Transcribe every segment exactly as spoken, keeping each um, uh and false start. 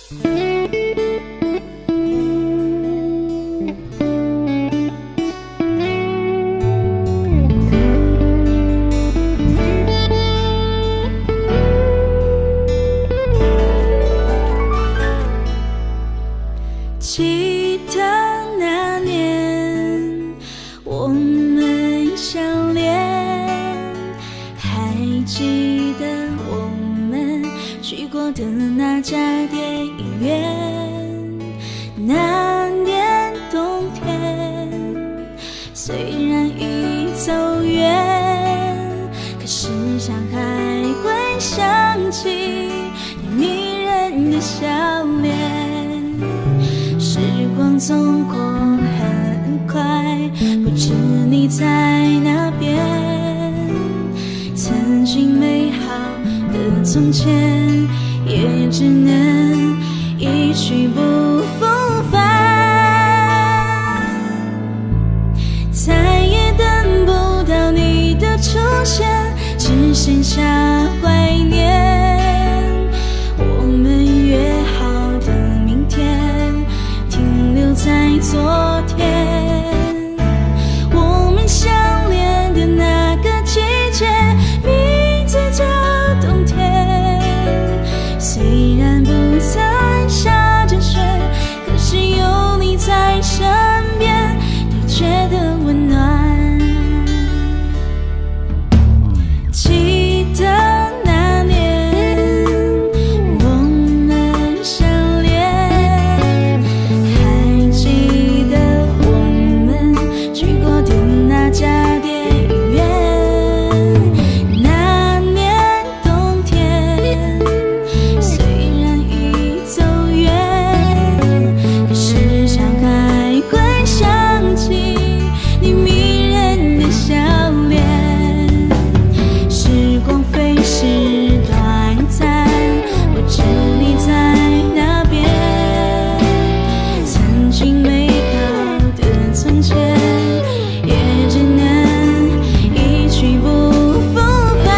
记得那年我们相恋，还记得我们去过的那家电影院。那年冬天，虽然已走远，可时常还会想起你迷人的笑脸。时光走过很快，不知你在哪边。曾经美好的从前，也只能一去不复返。再也等不到你的出现，只剩下怀念。我们约好的明天，停留在昨天。我们相恋的那个季节，名字叫冬天。虽然不再下着雪，可是有你在身边，都觉得温暖。记得那年我们相恋，还记得我们去过的那家电影院。那年冬天，虽然已走远，可时常还会想起你迷人的笑脸。时光飞逝短暂，不知你在哪边。曾经美好的从前，也只能一去不复返。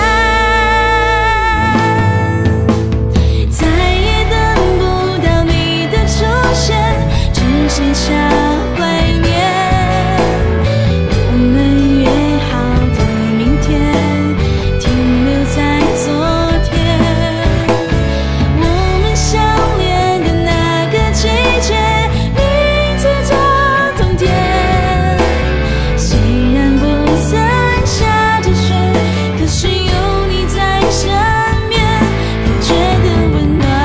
再也等不到你的出现，只剩下怀念。我们约好的明天，停留在昨天。我们相恋的那个季节，名字叫冬天。虽然不再下着雪，可是有你在身边，都觉得温暖。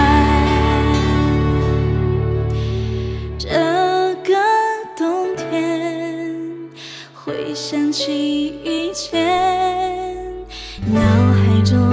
这个冬天，回想起以前，脑海中